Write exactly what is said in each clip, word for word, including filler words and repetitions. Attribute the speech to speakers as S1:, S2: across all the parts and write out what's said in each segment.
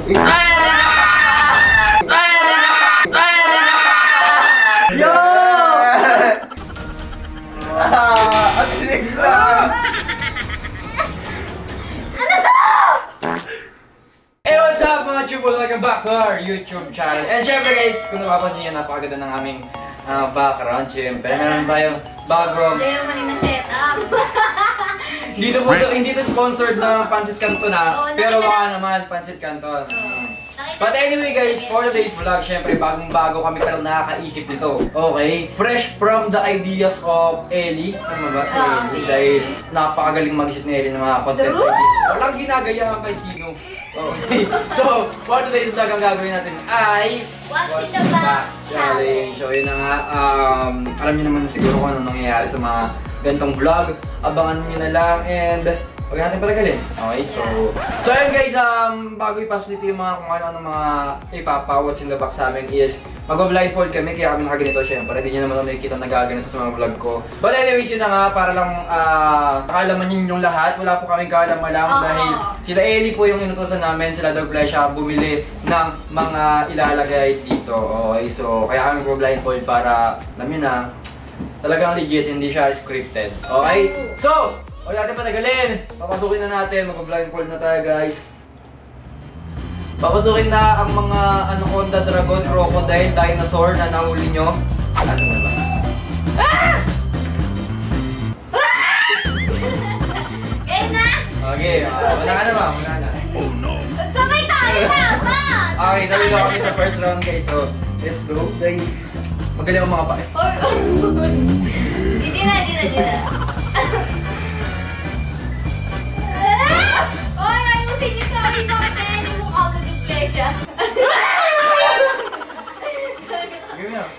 S1: Yo! Ang tinig lang!
S2: Ano to?
S3: Hey, what's up mga Chubol? Welcome back to our YouTube channel. And syempre guys, kung napapansin nyo, napakaganda ng aming uh, background. Syempre, meron tayong background.
S2: Hindi naman yung na-setup.
S3: Dito po ito, hindi ito sponsored ng Pancit Canton na.
S2: Oo,
S3: Pero
S2: nakita-
S3: baka naman, Pancit Canton.
S2: Nakita-
S3: But anyway guys, for today's vlog, syempre bagong bago kami pero nakakaisip nito. Okay? Fresh from the ideas of Ellie. Ano ba? Si
S2: Oo,
S3: Ellie.
S2: si
S3: Dahil napakagaling mag-isip ni Ellie ng mga content.
S2: True!
S3: Walang ginagayahan kay Chino. Okay. So, for today's vlog ang gagawin natin ay
S2: What's in the box challenge.
S3: So yun na nga, um, alam niyo naman na siguro kung ano nangyayari sa mga ganitong vlog. Abangan niyo na lang and huwag natin palagalin. Okay, so... So ayun guys, um, bago ipasok dito yung mga kung ano-ano mga ipapa what's in the box sa amin is mag-blindfold kami kaya kami nakaganito syempre. Hindi nyo naman ako nakikita na gaganito sa mga vlog ko. But anyways, yun na nga, para lang uh, nakalaman nyo yung lahat. Wala po kaming kaalaman lang
S2: Oh.
S3: dahil sila Ellie po yung inutusan namin, sila Dog Blesha bumili ng mga ilalagay dito. Okay, so kaya kami mag-blindfold para, alam nyo na, talagang legit, hindi siya scripted. Okay? So, huwag natin patagalin. Papasukin na natin. Mag-blindfold na tayo, guys. Papasukin na ang mga anaconda, dragon, crocodile, dinosaur na nahuli nyo. Asan na ba?
S2: Ah! Game na!
S3: Okay, uh, wala ka na ba? Wala na.
S2: Sabay tayo na! Ba?
S3: Okay, sabi na kami sa first round, guys. So, let's go. Dahil magaling ang mga pake.
S2: Or, hindi na, hindi na, hindi na. Oy, ayusin niyo to. Hindi ko kasi yung mukha mo yung pleasure.
S3: Game na.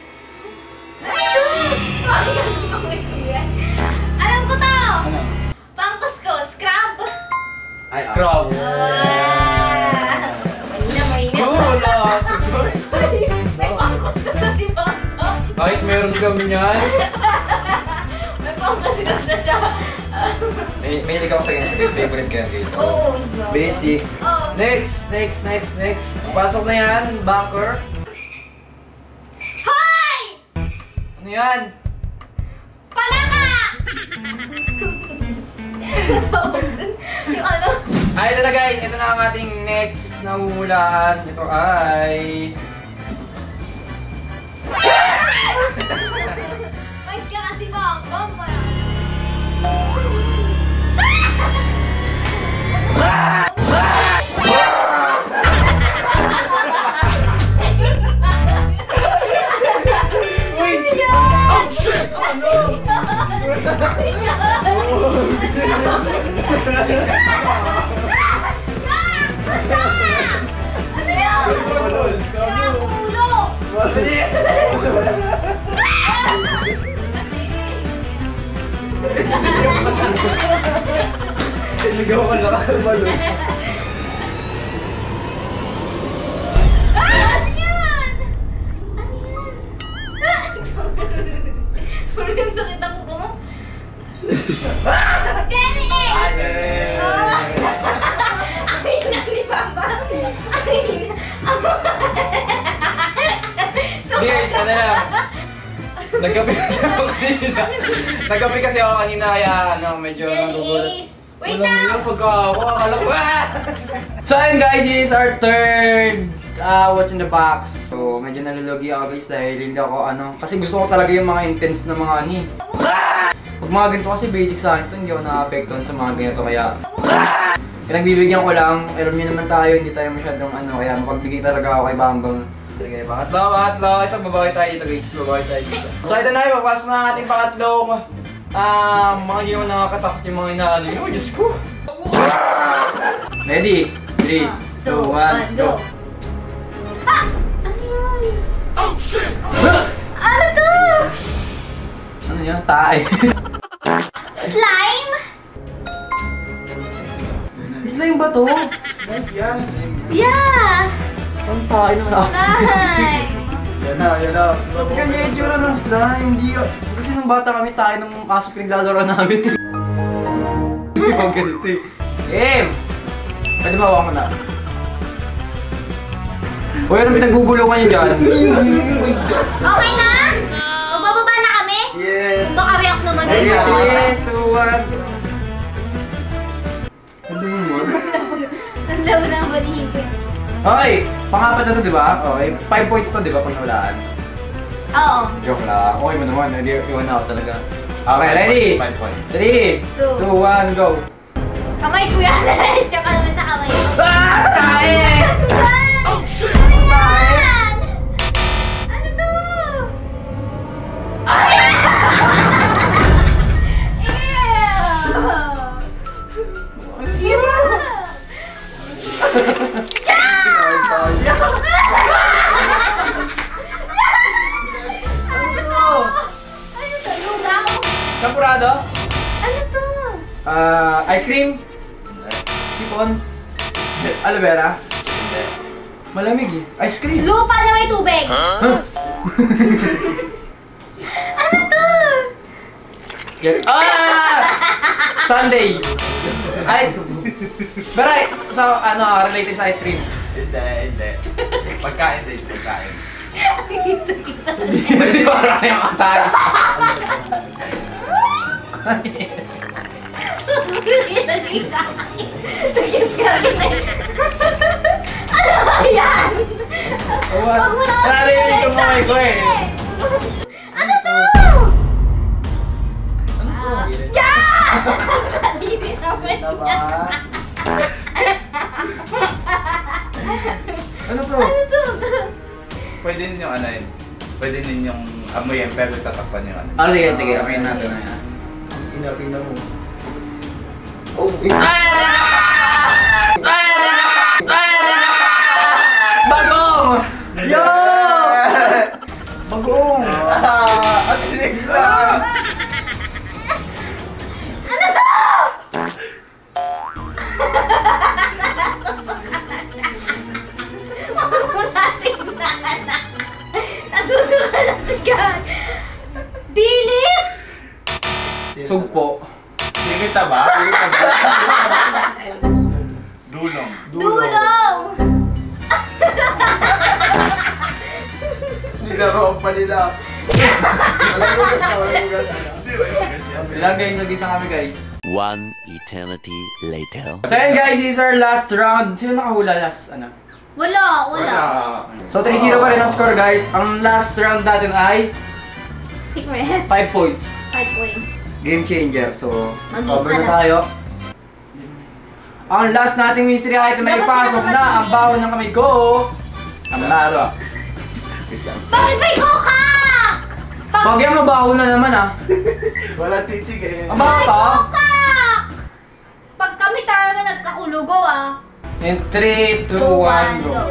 S2: Alam ko to!
S3: Ano?
S2: Pangkus ko, scrub!
S3: Ay, scrub.
S2: Ah! Mahina, mahina.
S3: Wala.
S2: May pangkus ka sa diba?
S3: Kahit meron kami yan.
S2: May pangkus na siya.
S3: May, may ligaw sa ganyan. Guys, favorite ko yan, guys.
S2: Oo.
S3: Basic.
S2: Oo.
S3: Next, next, next, next. Pasok na yan, backer.
S2: Hoy!
S3: Ano yan?
S2: Palaka! Yung ano?
S3: Ay, ito na guys. Ito na ang ating next na huhulaan. Ito ay...
S2: Wait ka kasi bang bang pa.
S3: Wait!
S2: Oh
S3: shit! Oh no!
S2: Ano yan? Kaya ulo!
S1: Ligaw ka lang ang balon.
S2: Ah! Ano yan? Ano yan? Ah! Puro yung sakit ako ko mo. Kenny! Oh! Ang hina ni Papa. Ang hina.
S3: Guys, ano na? Nagkape kasi ako kanina. Nagkape kasi ako kanina kaya ano, medyo nagugulat.
S2: Dennis! Wait
S3: Walang
S2: lang!
S3: hirap pagka ako, akala ko, ah! So ayun guys, this is our third uh, what's in the box. So medyo nalulugi ako guys dahil hindi ako ano, kasi gusto ko talaga yung mga intense na mga ani. Pag mga ganito kasi basic sa akin ito, hindi ako na-apektuhan sa mga ganito kaya pinagbibigyan ko lang, alam niyo naman tayo, hindi tayo masyadong ano, kaya mapagbigay talaga ako kay Bambang. Sige, pangatlo, pangatlo, ito babawi tayo dito guys, babawi tayo dito. So ito na yung papasok na ang ating pangatlong um, mga hindi naman nakakatakot yung mga inaano nyo, Diyos ko! Ready? three, two, one, go!
S2: Ah! Ano yun? Oh shit! Ano to?
S3: Ano yan? Tae.
S2: Slime?
S3: Slime ba to?
S1: Slime yan.
S2: Yeah!
S3: Ang tae naman ako.
S2: Slime!
S1: Yan na, yan na.
S3: Ba't ganyan yung tsura ng slime? Hindi ka... Kasi nung bata kami, tayo nung aso pinaglalaro namin. Hindi ko ganito eh. Game! Pwede ba hawakan mo na? Uy, ano pinaggugulungan niyo dyan?
S2: Okay na? Magbababa na kami?
S1: Yeah.
S2: Kung baka react naman
S3: three,
S2: yun.
S3: two, one. Ano mo?
S2: Ang labo ng balihin.
S3: Okay, pangapat na to, di ba? Okay, five points to, di ba, pag nawalaan?
S2: Oo.
S3: Joke lang. Okay mo naman, hindi iwan na ako talaga. Okay, ready?
S4: five points.
S3: three,
S2: Two.
S3: two, one, go!
S2: Kamay kuya. Tsaka naman sa kamay ko.
S3: Ah! Tae!
S2: Oh shit! Ano yan? Ano to? Ew! Ew! Ano to? Lugaw?
S3: Champurado?
S2: Ano to?
S3: Ah, ice cream? Sipon? Aloe vera? Malamig eh. Ice cream?
S2: Lupa na may tubig. Ano to?
S3: Yan- Ah! Sunday! Ay! Pero ay, so, ano, related sa ice cream?
S4: Hindi, hindi. Pagkain din, pagkain.
S3: Hindi ba marami ang atay?
S2: Ano ba yan? Wag mo na ako
S3: Narinig yung kamay ko eh.
S2: Ano to? Ah, yeah! Kadiri naman
S1: Diba?
S2: yan.
S3: Ano to?
S2: Ano to?
S4: Pwede ninyong ano yun. Pwede ninyong amuyin pero tatakpan yung ano.
S3: Ah, sige, sige. Amin natin na yan.
S1: Ina-ina mo.
S3: Oh! Bagong! Yo! Bagong!
S1: Ah, ang tinig lang.
S2: Ano to? Huwag mo natin na. Nasusuka na sigat. Dilis!
S3: Sugpo.
S4: Singita ba? Dulong.
S2: Dulong!
S1: Nilaroon pa nila. Walang ugas na, walang ugas na.
S4: Hindi ba yung kasi yan?
S3: Ilang guys, nagisa kami guys.
S5: One eternity later.
S3: So yun guys, this is our last round. Sino nakahula last? Ano?
S2: Wala, wala.
S3: So three zero pa rin ang score guys. Ang last round natin ay
S2: Secret.
S3: five points.
S2: Five points.
S3: Game changer. So,
S2: Mag-game
S3: cover
S2: ka
S3: na
S2: na.
S3: tayo. Ang last nating mystery item ay
S2: Dapat
S3: pasok na ang
S2: pinakamatindi.
S3: baon ng kamay ko. Kamlado.
S2: Bakit may kukak? Pag
S3: Pag yan mabaho na naman ah.
S1: Wala titig eh.
S3: Ang baho ka?
S2: kukak! Pag kami talaga nagkakulugo ah.
S3: In three, two, one, go.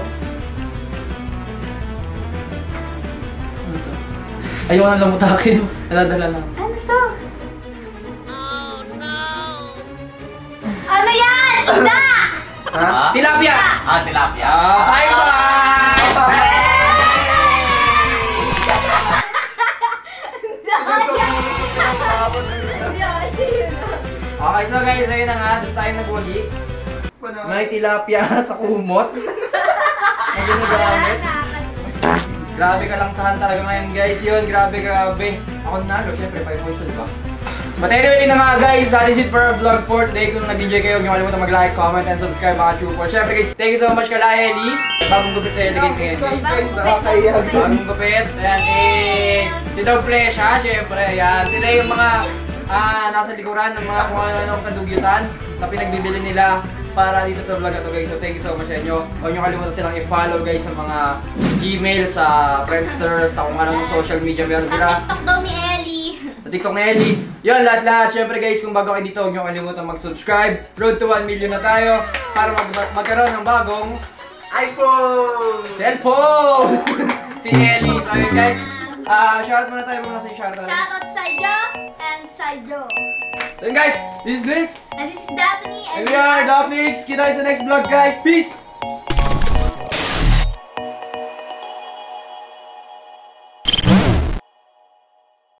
S3: Ano to? Ayaw na lamutakin. Nadadala na.
S2: Ano to? Ano yan? Isda!
S1: Ha?
S3: Tilapia!
S4: Ah, tilapia.
S3: Ah, high five! Okay, so guys, ayun na nga, doon tayo nagwagi. May tilapia sa kumot. Na ginagamit. Grabe ka lang saan talaga ngayon guys, yun, grabe, grabe. Ako nalo, syempre, five points diba? But anyway na nga guys, that is it for our vlog for today. Kung nag-enjoy kayo, huwag niyo kalimutan mag-like, comment, and subscribe mga True Force. Syempre guys, thank you so much kala Ellie. Bagong gupit sa Ellie guys ngayon guys. Bagong gupit, ayan eh, si Dog Flesh ha, syempre, ayan. Sila yung mga ah, nasa likuran ng mga kung ano-anong kadugyutan na pinagbibili nila para dito sa vlog na to guys. So thank you so much sa inyo. Huwag niyo kalimutan silang i-follow guys sa mga Gmail, sa Friendster, sa kung anong social media meron
S2: Sa
S3: sila.
S2: TikTok daw ni Ellie.
S3: Sa TikTok na Ellie. Yun, lahat-lahat. Siyempre guys, kung bago kayo dito, huwag niyo kalimutan mag-subscribe. Road to one million na tayo para mag magkaroon ng bagong
S1: iPhone!
S3: cellphone! Si Ellie. So yun guys, ah shoutout muna tayo muna sa shoutout.
S2: Shoutout sa'yo and sa'yo.
S3: So yun guys, this is Nix.
S2: And this is Daphne
S3: And we are Dopnix. Kita tayo sa next vlog guys. Peace!